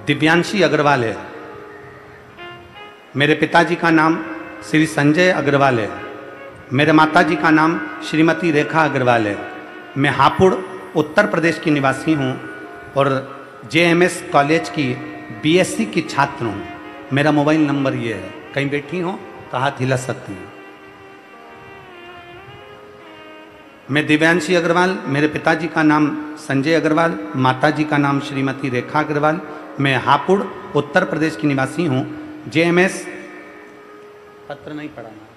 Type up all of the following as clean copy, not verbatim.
दिव्यांशी अग्रवाल है। मेरे पिताजी का नाम श्री संजय अग्रवाल है। मेरे माताजी का नाम श्रीमती रेखा अग्रवाल है। मैं हापुड़ उत्तर प्रदेश की निवासी हूँ और JMS कॉलेज की BSc की छात्र हूँ। मेरा मोबाइल नंबर ये है, कहीं बैठी हो तो हाथ हिला सकती हैं। मैं दिव्यांशी अग्रवाल, मेरे पिताजी का नाम संजय अग्रवाल, माताजी का नाम श्रीमती रेखा अग्रवाल। मैं हापुड़ उत्तर प्रदेश की निवासी हूँ। JMS पत्र नहीं पढ़ा ना,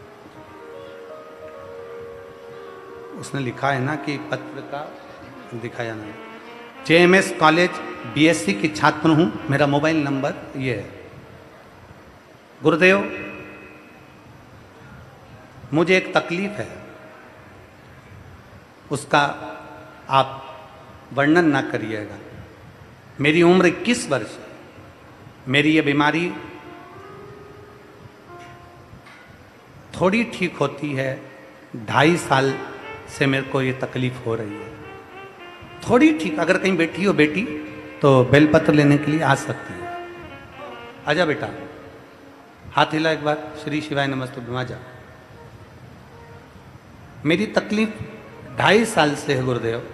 उसने लिखा है ना कि पत्र का दिखाया नहीं। JMS कॉलेज BSc की छात्र हूँ। मेरा मोबाइल नंबर ये है। गुरुदेव, मुझे एक तकलीफ है, उसका आप वर्णन ना करिएगा। मेरी उम्र 21 वर्ष है। मेरी ये बीमारी थोड़ी ठीक होती है, 2.5 साल से मेरे को ये तकलीफ हो रही है। थोड़ी ठीक, अगर कहीं बैठी हो बेटी तो बेलपत्र लेने के लिए आ सकती है। आजा बेटा, हाथ हिला एक बार। श्री शिवाय नमस्तु बिमाजा। मेरी तकलीफ 2.5 साल से है गुरुदेव।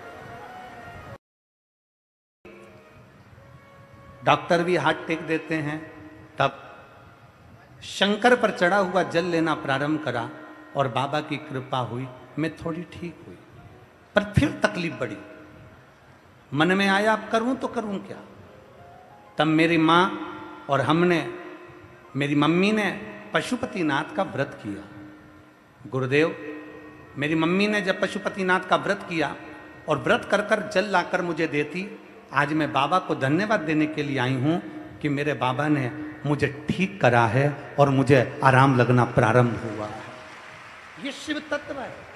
डॉक्टर भी हाथ टेक देते हैं। तब शंकर पर चढ़ा हुआ जल लेना प्रारंभ करा और बाबा की कृपा हुई, मैं थोड़ी ठीक हुई। पर फिर तकलीफ बढ़ी। मन में आया अब करूं तो करूं क्या। तब मेरी माँ और मेरी मम्मी ने पशुपतिनाथ का व्रत किया। गुरुदेव, मेरी मम्मी ने जब पशुपतिनाथ का व्रत किया और व्रत कर कर जल लाकर मुझे देती, आज मैं बाबा को धन्यवाद देने के लिए आई हूं कि मेरे बाबा ने मुझे ठीक करा है और मुझे आराम लगना प्रारंभ हुआ है। ये शिव तत्व है।